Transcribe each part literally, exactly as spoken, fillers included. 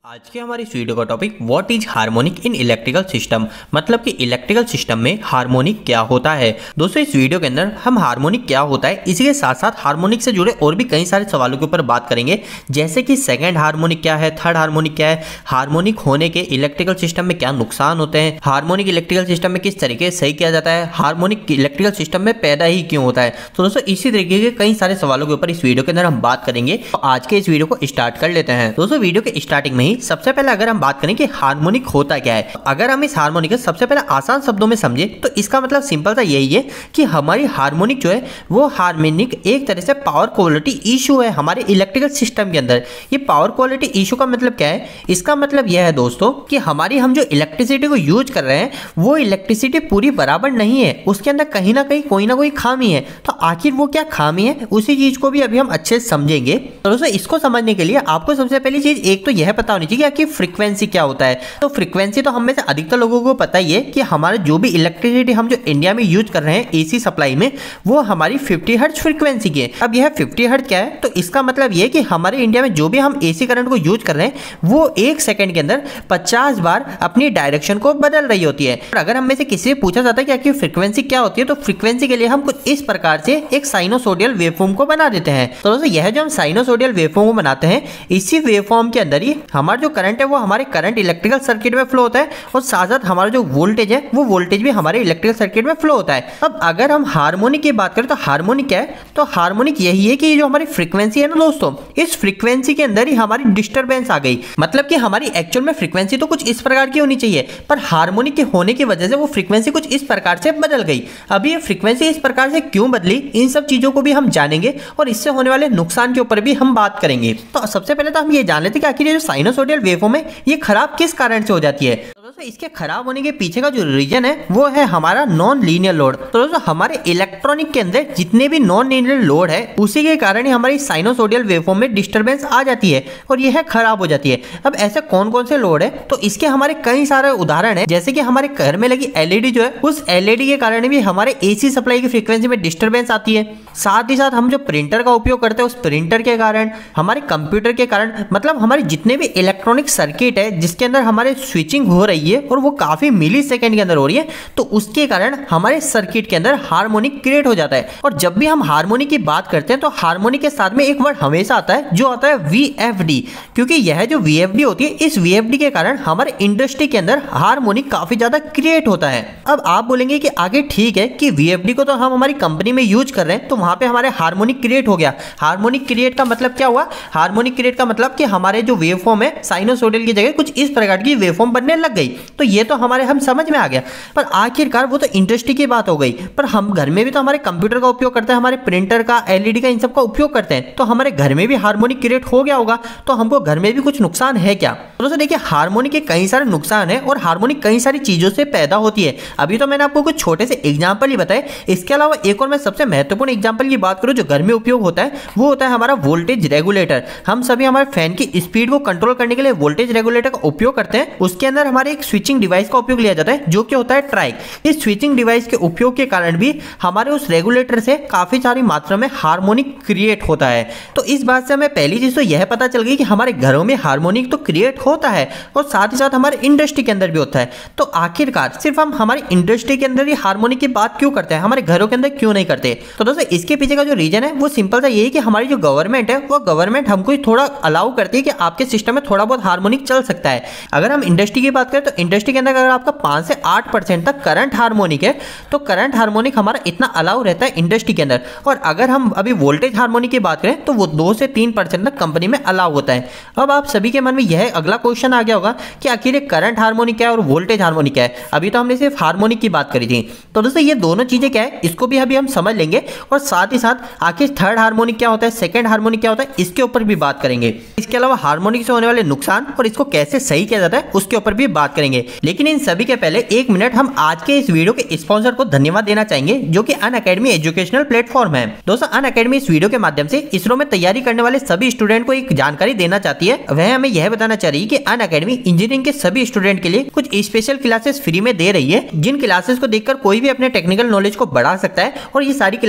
आज के हमारी इस वीडियो का topic what is harmonic in electrical system, मतलब कि इलेक्ट्रिकल सिस्टम में हार्मोनिक क्या होता है। दोस्तों इस वीडियो के अंदर हम हार्मोनिक क्या होता है, इसी के साथ साथ हार्मोनिक से जुड़े और भी कई सारे सवालों के ऊपर बात करेंगे, जैसे कि सेकंड हार्मोनिक क्या है, थर्ड हार्मोनिक क्या है, हार्मोनिक होने के इलेक्ट्रिकल सिस्टम में क्या नुकसान होते हैं, हार्मोनिक इलेक्ट्रिकल सिस्टम में किस तरीके से सही किया जाता है, हार्मोनिक इलेक्ट्रिकल सिस्टम में पैदा ही क्यों होता है। तो दोस्तों इसी तरीके के कई सारे सवालों के ऊपर इस वीडियो के अंदर हम बात करेंगे। तो आज के इस वीडियो को स्टार्ट कर लेते हैं। दोस्तों वीडियो के स्टार्टिंग में ही सबसे पहले अगर हम बात करें कि हार्मोनिक होता क्या है, अगर हम इस हार्मोनिक को सबसे पहले आसान शब्दों में समझे तो इसका मतलब सिंपल सा यही है कि हमारी हार्मोनिक जो है वो हार्मोनिक एक तरह से पावर क्वालिटी इशू है हमारे इलेक्ट्रिकल सिस्टम के अंदर। ये पावर क्वालिटी इशू का मतलब क्या है, इसका मतलब यह है दोस्तों कि हमारी हम जो इलेक्ट्रिसिटी को यूज कर रहे हैं वो इलेक्ट्रिसिटी पूरी बराबर नहीं है, उसके अंदर कहीं ना कहीं कोई ना कोई खामी है। तो आखिर वो क्या खामी है उसी चीज को भी अभी हम अच्छे से समझेंगे। तो दोस्तों इसको समझने के लिए आपको सबसे पहली चीज एक तो यह पता होनी चाहिए कि फ्रीक्वेंसी क्या होता है। तो फ्रीक्वेंसी तो हम में से अधिकतर लोगों को पता ही है कि हमारा जो भी इलेक्ट्रिसिटी हम जो इंडिया में यूज कर रहे हैं एसी सप्लाई में वो हमारी फिफ्टी हर्ट्ज फ्रीक्वेंसी की है। अब यह फिफ्टी हर्ट्ज क्या है, तो इसका मतलब यह कि हमारे इंडिया में जो भी हम एसी करंट को यूज कर रहे हैं वो एक सेकंड के अंदर पचास बार अपनी डायरेक्शन को बदल रही होती है। और अगर हम में से किसी से पूछा जाता है कि आखिर फ्रीक्वेंसी क्या होती है, तो फ्रीक्वेंसी के लिए हम कुछ इस प्रकार से एक साइनोसोडियल वेवफॉर्म को बना देते हैं। तो दोस्तों यह जो हम साइनोसोडियल वेवफॉर्म को बनाते हैं, इसी वेवफॉर्म के अंदर ही हमारा जो करंट है वो हमारे करंट इलेक्ट्रिकल सर्किट में फ्लो होता है और साथ साथ हमारा जो वोल्टेज है वो वोल्टेज भी हमारे इलेक्ट्रिकल सर्किट में फ्लो होता है। अब अगर हम हार्मोनिक की बात करें तो हार्मोनिक क्या है, तो हार्मोनिक यही है कि जो हमारी फ्रीक्वेंसी है ना दोस्तों, इस फ्रीक्वेंसी के अंदर ही हमारी डिस्टरबेंस आ गई। मतलब कि हमारी एक्चुअल में फ्रीक्वेंसी तो कुछ इस प्रकार की होनी चाहिए, पर हार्मोनिक के होने की वजह से वो फ्रीक्वेंसी कुछ इस प्रकार से बदल गई। अब ये फ्रीक्वेंसी इस प्रकार से क्यों बदली, इन सब चीजों को भी हम जानेंगे और इससे होने वाले नुकसान के ऊपर भी हम बात करेंगे। तो सबसे पहले तो हम ये जान लेते हैं कि आखिर ये जो साइनोसोडियल वेवफॉर्म है ये खराब किस कारण से हो जाती है। तो दोस्तों इसके खराब होने के पीछे का जो रीजन है वो है हमारा नॉन लीनियर लोड। तो दोस्तों हमारे इलेक्ट्रॉनिक के अंदर जितने भी नॉन लीनियर लोड है उसी के कारण ही हमारी साइनोसोडियल वेवफॉर्म में डिस्टरबेंस आ जाती है और यह खराब हो जाती है। अब ऐसे कौन कौन से लोड है, तो इसके हमारे कई सारे उदाहरण है, जैसे कि हमारे घर में लगी एलईडी जो है उस एलईडी के कारण भी हमारे एसी सप्लाई की फ्रीक्वेंसी में डिस्टरबेंस आती है। साथ ही साथ हम जो प्रिंटर का उपयोग करते हैं उस प्रिंटर के कारण, हमारे कंप्यूटर के कारण, मतलब हमारे जितने भी इलेक्ट्रॉनिक सर्किट है जिसके अंदर हमारे स्विचिंग हो रही है और वो काफी मिली सेकेंड के अंदर हो रही है, तो उसके कारण हमारे सर्किट के अंदर हार्मोनिक क्रिएट हो जाता है। और जब भी हम हार्मोनिक की बात करते हैं तो हार्मोनिक के साथ में एक वर्ड हमेशा आता है जो आता है वीएफडी, क्योंकि यह जो वीएफडी होती है इस वीएफडी के कारण हमारे इंडस्ट्री के अंदर हार्मोनिक काफी ज्यादा क्रिएट होता है। अब आप बोलेंगे कि आगे ठीक है कि वीएफडी को तो हम हमारी कंपनी में यूज कर रहे हैं तो वहां पे हमारे हार्मोनिक क्रिएट हो गया। हार्मोनिक क्रिएट का मतलब क्या हुआ, हार्मोनिक क्रिएट का मतलब कि हमारे जो वेवफॉर्म है साइनोसोडियल की जगह कुछ इस प्रकार की वेवफॉर्म बनने लग गई। तो ये तो हमारे हम समझ में आ गया, पर आखिरकार वो तो इंडस्ट्री की बात हो गई, पर हम घर में भी तो हमारे कंप्यूटर का उपयोग करते हैं, हमारे प्रिंटर का, एलईडी का, इन सब का उपयोग करते हैं, तो हमारे घर में भी हार्मोनिक क्रिएट हो गया होगा। तो हमको घर में भी कुछ नुकसान है क्या? तो दोस्तों देखिए हार्मोनिक के कई सारे नुकसान है और हार्मोनिक कई सारी चीजों से पैदा होती है। अभी तो मैंने आपको कुछ छोटे से एग्जाम्पल ही बताए, इसके अलावा एक और मैं सबसे महत्वपूर्ण एग्जाम्पल की बात करूं जो घर में उपयोग होता है वो होता है हमारा वोल्टेज रेगुलेटर। हम सभी हमारे फैन की स्पीड को कंट्रोल करने के लिए वोल्टेज रेगुलेटर का उपयोग करते हैं। उसके अंदर हमारे एक स्विचिंग डिवाइस का उपयोग लिया जाता है जो कि होता है ट्राइक। इस स्विचिंग डिवाइस के उपयोग के कारण भी हमारे उस रेगुलेटर से काफी सारी मात्रा में हार्मोनिक क्रिएट होता है। तो इस बात से हमें पहली चीज तो यह पता चल गई कि हमारे घरों में हार्मोनिक तो क्रिएट होता है और साथ ही साथ हमारे इंडस्ट्री के अंदर भी होता है। तो आखिरकार सिर्फ हम हमारी इंडस्ट्री के अंदर ही हार्मोनिक की बात क्यों करते हैं, हमारे घरों के अंदर क्यों नहीं करते? तो दोस्तों इसके पीछे का जो रीजन है वो सिंपल सा यही कि हमारी जो गवर्नमेंट है वो गवर्नमेंट हमको थोड़ा अलाउ करती है कि आपके सिस्टम में थोड़ा बहुत हार्मोनिक चल सकता है। अगर हम इंडस्ट्री की बात करें तो इंडस्ट्री के अंदर अगर आपका पांच से आठ परसेंट तक करंट हार्मोनिक है तो करंट हार्मोनिक हमारा इतना अलाउ रहता है इंडस्ट्री के अंदर। और अगर हम अभी वोल्टेज हार्मोनिक की बात करें तो वो दो से तीन परसेंट तक कंपनी में अलाउ होता है। अब आप सभी के मन में यह अगला क्वेश्चन आ गया होगा कि आखिर ये करंट हार्मोनिक क्या है और वोल्टेज हार्मोनिक क्या है। अभी तो हमने सिर्फ हार्मोनिक की बात करी थी, तो दोस्तों ये दोनों चीजें क्या है इसको भी अभी हम समझ लेंगे और साथ ही साथ आखिर थर्ड हार्मोनिक क्या होता है, सेकंड हार्मोनिक क्या होता है, इसके ऊपर भी बात करेंगे। इसके अलावा हार्मोनिक से होने वाले नुकसान और इसको कैसे सही किया जाता है उसके ऊपर भी बात करेंगे। लेकिन इन सभी के पहले एक मिनट हम आज के इस वीडियो के स्पॉन्सर को धन्यवाद देना चाहेंगे जो कि अनअकैडमी एजुकेशनल प्लेटफॉर्म है। दोस्तों अनअकैडमी इस वीडियो के माध्यम से इसरो में तैयारी करने वाले सभी स्टूडेंट को एक जानकारी देना चाहती है। वह हमें यह बताना चाह रही है कि अनअकैडमी इंजीनियरिंग के सभी स्टूडेंट के लिए कुछ स्पेशल क्लासेस फ्री में दे रही है, जिन क्लासेस को देखकर कोई भी अपने टेक्निकल नॉलेज को बढ़ा सकता है और ये सारी क्लासेस फ्री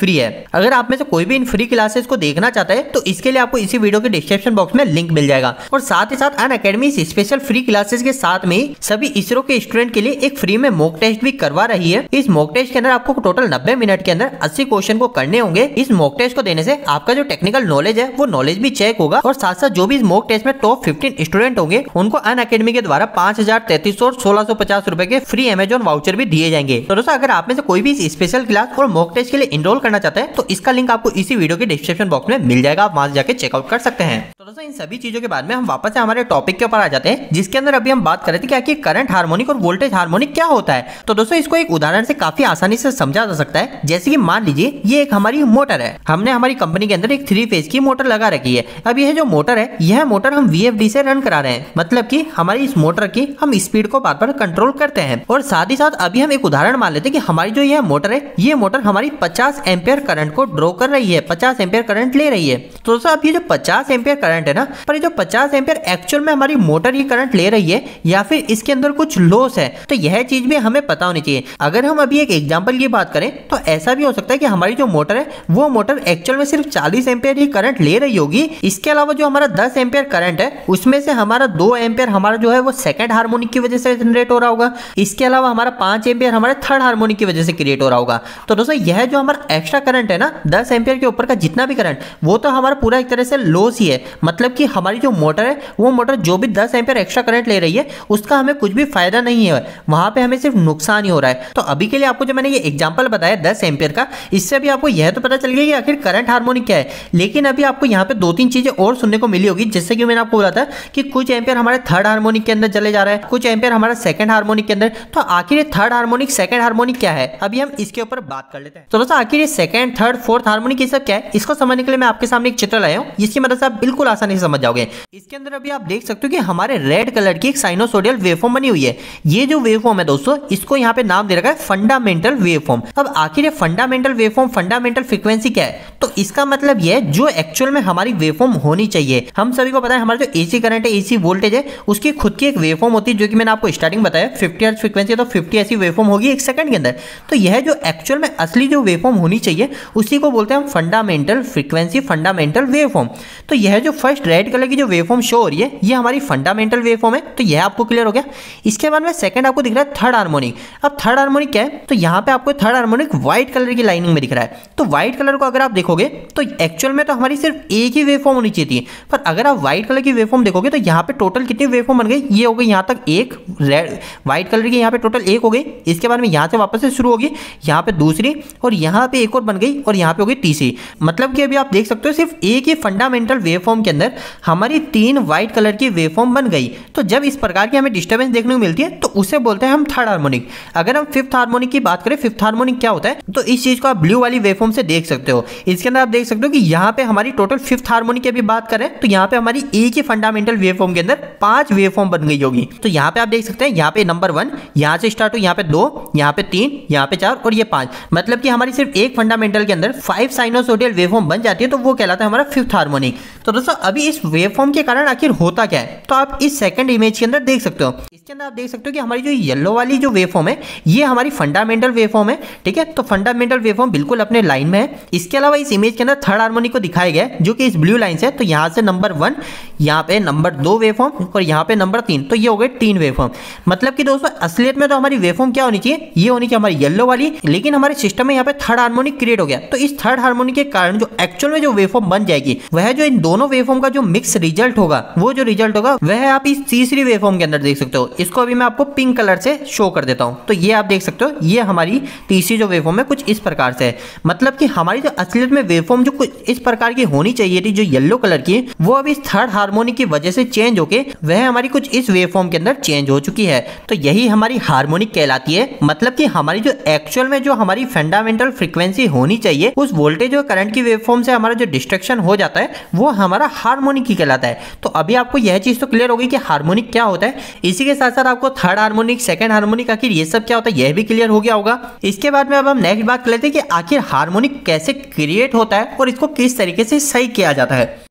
फ्री है। अगर आप में से कोई भी इन फ्री क्लासेस को देखना चाहता है तो इसके लिए आपको इसी वीडियो के डिस्क्रिप्शन बॉक्स में लिंक मिल जाएगा। और साथ ही साथ अनअकैडमी स्पेशल फ्री क्लासेस के साथ में सभी इसरो के स्टूडेंट के लिए एक फ्री में मॉक टेस्ट भी करवा रही है। इस मॉक टेस्ट के अंदर आपको टोटल नब्बे मिनट के अंदर अस्सी क्वेश्चन को करने होंगे। इस मॉक टेस्ट को देने से आपका जो टेक्निकल नॉलेज है वो नॉलेज भी चेक होगा और साथ साथ जो भी इस मॉक टेस्ट में टॉप फिफ्टीन स्टूडेंट होंगे उनको अनअकैडमी के द्वारा पांच हजार तैतीस सौ सोलह सौ पचास रुपए के फ्री अमेजॉन वाउचर भी दिए जाएंगे। तो दोस्तों अगर आप में से कोई भी इस स्पेशल क्लास और मॉक टेस्ट के लिए इनरोल करना चाहते हैं तो इसका लिंक आपको इसी वीडियो के डिस्क्रिप्शन बॉक्स में मिल जाएगा, आप वहां जाके चेकआउट कर सकते हैं। तो दोस्तों इन सभी चीजों के बाद में हम वापस से हमारे टॉपिक के ऊपर आ जाते हैं, जिसके अंदर अभी हम बात कर रहे थे कि आखिर करंट हार्मोनिक और वोल्टेज हार्मोनिक क्या होता है। तो दोस्तों इसको एक उदाहरण से काफी आसानी से समझा जा सकता है। जैसे कि मान लीजिए ये एक हमारी मोटर है, हमने हमारी कंपनी के अंदर एक थ्री फेज की मोटर लगा रखी है। अब यह जो मोटर है यह मोटर हम वी एफ डी से रन करा रहे हैं, मतलब कि हमारी इस मोटर की हम स्पीड को बार बार कंट्रोल करते हैं। और साथ ही साथ अभी हम एक उदाहरण मान लेते हैं कि हमारी जो यह मोटर है ये मोटर हमारी पचास एम्पियर करंट को ड्रॉ कर रही है, पचास एम्पियर करंट ले रही है। तो दोस्तों अब ये जो पचास एम्पियर करंट है ना, पर ये जो पचास एम्पियर एक्चुअल में हमारी मोटर ही करंट ले रही है या फिर इसके अंदर कुछ लॉस है, तो यह चीज भी हमें पता होनी चाहिए। अगर हम अभी एक एग्जांपल की बात करें तो ऐसा भी हो सकता है कि हमारी जो मोटर है वो मोटर एक्चुअल में सिर्फ चालीस एम्पियर ही करंट ले रही होगी। इसके अलावा जो हमारा दस एम्पियर करंट है उसमें से हमारा दो एम्पियर हमारा जो है वो सेकंड हार्मोनिक की वजह से जनरेट हो रहा होगा। इसके अलावा हमारा पांच एम्पियर हमारे थर्ड हार्मोनिक की वजह से क्रिएट हो रहा होगा। तो दोस्तों यह जो हमारा एक्स्ट्रा करंट है ना, दस एम्पियर के ऊपर का जितना भी करंट, वो तो हमारा पूरा एक तरह से लॉस ही है। मतलब कि हमारी जो मोटर है वो मोटर जो भी दस एम्पियर एक्स्ट्रा करंट ले रही है उसका हमें कुछ भी फायदा नहीं है, वहां पे हमें सिर्फ नुकसान ही हो रहा है। तो अभी के लिए आपको जो मैंने ये एग्जांपल बताया दस एम्पियर का, इससे भी आपको यह तो पता चल गया कि आखिर करंट हार्मोनिक क्या है। लेकिन अभी आपको यहाँ पे दो तीन चीजें और सुनने को मिली होगी, जैसे कि मैंने आपको बोला था कि कुछ एम्पियर हमारे थर्ड हार्मोनिक के अंदर चले जा रहा है, कुछ एम्पियर हमारा सेकंड हार्मोनिक के अंदर। तो आखिर ये थर्ड हार्मोनिक सेकंड हार्मोनिक क्या है, अभी हम इसके ऊपर बात कर लेते हैं। तो दोस्तों आखिर ये सेकंड थर्ड फोर्थ हार्मोनिक ये सब क्या है, इसको समझने के लिए मैं आपके सामने एक चित्र लाया हूं, जिसकी मदद से आप बिल्कुल आसानी से समझ जाओगे। इसके अंदर अभी आप देख सकते हो कि हमारे रेड कलर की एक साइनोसोडियल वेवफॉर्म बनी हुई है। ये जो वेवफॉर्म है दोस्तों, इसको यहाँ पे नाम दे रखा है फंडामेंटल वेवफॉर्म। अब आखिर ये फंडामेंटल वेवफॉर्म फंडामेंटल फ्रीक्वेंसी क्या है, तो इसका मतलब ये है जो एक्चुअल में हमारी वेवफॉर्म होनी चाहिए। हम सभी को पता है हमारा जो एसी करंट है, एसी वोल्टेज है, उसकी खुद की एक वेवफॉर्म होती है, जो कि मैंने आपको स्टार्टिंग बताया फिफ्टी हर्ट्ज फ्रीक्वेंसी, तो फिफ्टी ऐसी वेवफॉर्म होगी एक सेकंड के अंदर। तो यह जो एक्चुअल में असली जो वेवफॉर्म होनी चाहिए उसी को बोलते हैं हम फंडामेंटल फ्रीक्वेंसी, फंडामेंटल वेवफॉर्म। तो यह जो फर्स्ट रेड कलर की जो वेवफॉर्म शो हो रही है ये हमारी फंडामेंटल वेवफॉर्म है, तो यह आपको क्लियर हो गया। इसके बाद में सेकंड आपको दिख रहा है थर्ड हार्मोनिक। अब थर्ड हार्मोनिक क्या है, तो यहाँ पे आपको थर्ड हार्मोनिक व्हाइट कलर की लाइनिंग में दिख रहा है। तो व्हाइट कलर को अगर आप देखोगे तो एक्चुअल में तो हमारी सिर्फ एक ही वेवफॉर्म होनी चाहिए थी, पर अगर आप व्हाइट कलर की वेवफॉर्म देखोगे तो यहाँ पे टोटल कितनी वेवफॉर्म बन गई, ये हो गई यहाँ तक एक रेड व्हाइट कलर की, यहाँ पे टोटल एक हो गई। इसके बाद में यहाँ से वापस से शुरू होगी, यहाँ पे दूसरी, और यहाँ पे एक और बन गई, और यहाँ पे हो गई तीसरी। मतलब कि अभी आप देख सकते हो सिर्फ एक ही फंडामेंटल वेवफॉर्म के अंदर हमारी तीन व्हाइट कलर की वेवफॉर्म बन गई। तो जब इस प्रकार की हमें डिस्टर्बेंस देखने को मिलती है तो उसे बोलते हैं हम थर्ड हार्मोनिक। अगर हम फिफ्थ हार्मोनिक की बात करें, फिफ्थ हार्मोनिक क्या होता है, तो इस चीज को आप ब्लू वाली वेवफॉर्म से देख सकते हो। इसके अंदर आप देख सकते हो कि यहाँ पे हमारी टोटल फिफ्थ हार्मोनिक की अभी बात करें तो यहाँ पे हमारी एक ही फंडामेंटल वेवफॉर्म के अंदर पांच वेवफॉर्म बन गई होगी। तो यहाँ पे आप देख सकते हैं यहाँ पे नंबर वन, यहाँ से स्टार्ट हो, यहाँ पे दो, यहाँ पे तीन, यहाँ पे चार और ये पांच। मतलब कि हमारी सिर्फ एक फंडामेंटल के अंदर फाइव साइनोसोडियल वेवफॉर्म बन जाती है, तो वो कहलाता है हमारा फिफ्थ हार्मोनिक। तो दोस्तों अभी इस वेवफॉर्म के कारण आखिर होता क्या है, तो आप इस सेकंड इमेज के अंदर देख सकते हो। इसके अंदर आप देख सकते हो कि हमारी जो येलो वाली जो वेवफॉर्म है ये हमारी फंडामेंटल वेवफॉर्म है, ठीक है। तो फंडामेंटल वेवफॉर्म बिल्कुल अपने लाइन में है। इसके अलावा इस इमेज के अंदर थर्ड हार्मोनिक को दिखाया गया है जो कि इस ब्लू लाइन से है। तो यहाँ से नंबर वन, यहाँ पे नंबर दो वेवफॉर्म और यहाँ पे नंबर तीन, तो ये हो गए तीन वेवफॉर्म। मतलब कि दोस्तों असलियत में तो हमारी वेवफॉर्म क्या होनी चाहिए, ये होनी चाहिए हमारी येलो वाली, लेकिन हमारे सिस्टम में यहाँ पे थर्ड हार्मोनिक क्रिएट हो गया। तो इस थर्ड हार्मोनिक के कारण जो एक्चुअल में जो वेवफॉर्म बन जाएगी वह जो इन दोनों वेवफॉर्म का जो मिक्स रिजल्ट होगा, वो जो रिजल्ट होगा वह आप इस तीसरी वेवफॉर्म के अंदर देख सकते हो। इसको अभी मैं आपको पिंक कलर से शो कर देता हूं। तो ये आप देख सकते हो, ये हमारी तीसरी जो वेवफॉर्म है कुछ इस प्रकार से है। मतलब कि हमारी जो असलियत में वेवफॉर्म जो कुछ इस प्रकार की होनी चाहिए थी, जो येलो कलर की, वो अब इस थर्ड हार्मोनिक की वजह से चेंज होके वह हमारी कुछ इस वेवफॉर्म के अंदर चेंज हो चुकी है। तो यही हमारी हार्मोनिक कहलाती है। मतलब कि हमारी जो एक्चुअल में जो हमारी फंडामेंटल फ्रीक्वेंसी होनी चाहिए, उस वोल्टेज और करंट की वेवफॉर्म से हमारा जो डिस्ट्रक्शन हो जाता है वो हमारा हार्मोनिक ही कहलाता है। तो अभी आपको यह चीज तो क्लियर हो गई कि हार्मोनिक क्या होता है। इसी के साथ साथ आपको थर्ड हार्मोनिक, सेकंड हार्मोनिक, आखिर ये सब क्या होता है यह भी क्लियर हो गया होगा। इसके बाद में अब हम नेक्स्ट बात कर लेते हैं कि आखिर हार्मोनिक कैसे क्रिएट होता है और इसको किस तरीके से सही किया जाता है।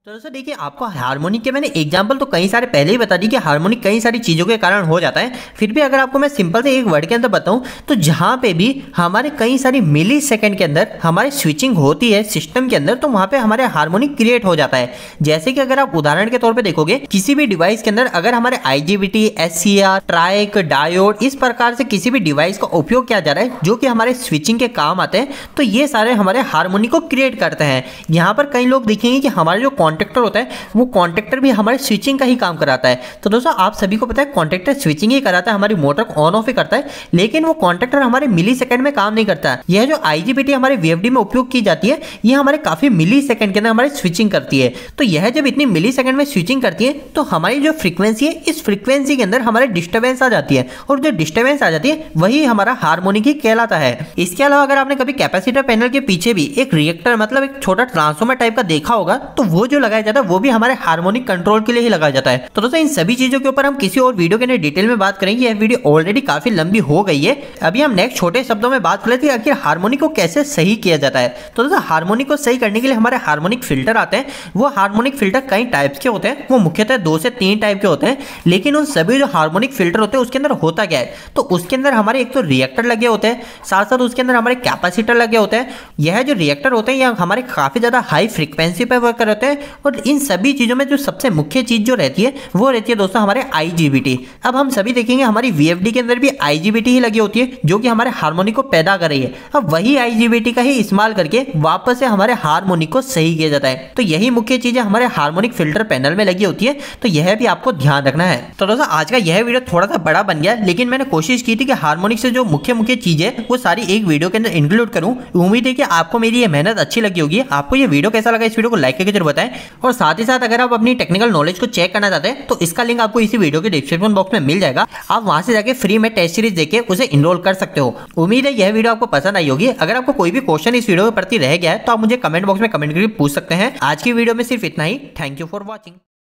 तो दोस्तों देखिए, आपको हार्मोनिक के मैंने एग्जांपल तो कई सारे पहले ही बता दी कि हार्मोनिक कई सारी चीज़ों के कारण हो जाता है। फिर भी अगर आपको मैं सिंपल से एक वर्ड के अंदर बताऊं तो जहां पे भी हमारे कई सारी मिली सेकेंड के अंदर हमारी स्विचिंग होती है सिस्टम के अंदर, तो वहां पे हमारे हार्मोनिक क्रिएट हो जाता है। जैसे कि अगर आप उदाहरण के तौर पर देखोगे, किसी भी डिवाइस के अंदर अगर हमारे आईजीबीटी, एससीआर, ट्राइक, डायोड इस प्रकार से किसी भी डिवाइस का उपयोग किया जा रहा है जो कि हमारे स्विचिंग के काम आते हैं, तो ये सारे हमारे हार्मोनिक को क्रिएट करते हैं। यहाँ पर कई लोग देखेंगे कि हमारे जो कॉन्ट्रैक्टर होता है वो कॉन्ट्रैक्टर भी हमारे स्विचिंग का ही काम कराता है। तो दोस्तों आप सभी को पता है कॉन्ट्रैक्टर स्विचिंग ही कराता है, हमारी मोटर को ऑन ऑफ ही करता है, लेकिन वो कॉन्ट्रैक्टर हमारे मिली सेकंड में काम नहीं करता है। यह जो आईजीबीटी हमारे वीएफडी में उपयोग की जाती है, यह हमारे काफी मिली सेकंड के अंदर हमारी स्विचिंग करती है। तो यह जब इतनी मिली सेकंड में स्विचिंग करती है तो हमारी जो फ्रीक्वेंसी है, इस फ्रीक्वेंसी के अंदर हमारे डिस्टर्बेंस आ जाती है, और जो डिस्टर्बेंस आ जाती है वही हमारा हार्मोनिक ही कहलाता है। इसके अलावा अगर आपने कभी कैपेसिटर पैनल के पीछे भी एक रिएक्टर मतलब एक छोटा ट्रांसफार्मर टाइप का देखा होगा, तो वो जो लगाया जाता है वो भी हमारे हार्मोनिक कंट्रोल के लिए ही लगाया जाता है। तो दोस्तों इन सभी चीजों के ऊपर हम किसी और वीडियो के अंदर डिटेल में बात करेंगे। यह वीडियो ऑलरेडी काफी लंबी हो गई है। अभी हम नेक्स्ट छोटे शब्दों में बात कर लेते हैं आखिर हार्मोनिक को कैसे सही किया जाता है। तो दोस्तों हार्मोनिक को सही करने के लिए हमारे हार्मोनिक फिल्टर आते हैं। वो हार्मोनिक फिल्टर कई टाइप्स के होते हैं, वो मुख्यतः दो से तीन टाइप के होते हैं, लेकिन उन सभी जो हार्मोनिक फिल्टर होते हैं उसके अंदर होता क्या है, तो उसके अंदर हमारे एक तो रिएक्टर लगे होते हैं, साथ साथ उसके अंदर हमारे कैपेसिटर लगे होते हैं। यह जो रिएक्टर होते हैं यह हमारे काफी ज्यादा हाई फ्रीक्वेंसी पर वर्क करते हैं, और इन सभी चीजों में जो सबसे मुख्य चीज जो रहती है वो रहती है दोस्तों हमारे आईजीबीटी। अब हम सभी देखेंगे हमारी वीएफडी के अंदर भी आईजीबीटी ही लगी होती है जो कि हमारे हार्मोनिक को पैदा कर रही है। अब वही आईजीबीटी का ही इस्तेमाल करके वापस से हमारे हार्मोनिक को सही किया जाता है। तो यही मुख्य चीजें हमारे हार्मोनिक फिल्टर पैनल में लगी होती है, तो यह भी आपको ध्यान रखना है। तो दोस्तों आज का यह वीडियो थोड़ा सा बड़ा बन गया, लेकिन मैंने कोशिश की थी कि हार्मोनिक से जो मुख्य मुख्य चीजें वो सारी एक वीडियो के अंदर इंक्लूड करूं। उम्मीद है कि आपको मेरी ये मेहनत अच्छी लगी होगी। आपको ये वीडियो कैसा लगा इस वीडियो को लाइक करके जरूर बताएं, और साथ ही साथ अगर आप अपनी टेक्निकल नॉलेज को चेक करना चाहते हैं तो इसका लिंक आपको इसी वीडियो के डिस्क्रिप्शन बॉक्स में मिल जाएगा। आप वहां से जाके फ्री में टेस्ट सीरीज देके उसे इनरोल कर सकते हो। उम्मीद है यह वीडियो आपको पसंद आई होगी। अगर आपको कोई भी क्वेश्चन इस वीडियो के प्रति रह गया है तो आप मुझे कमेंट बॉक्स में कमेंट करके पूछ सकते हैं। आज की वीडियो में सिर्फ इतना ही। Thank you for watching.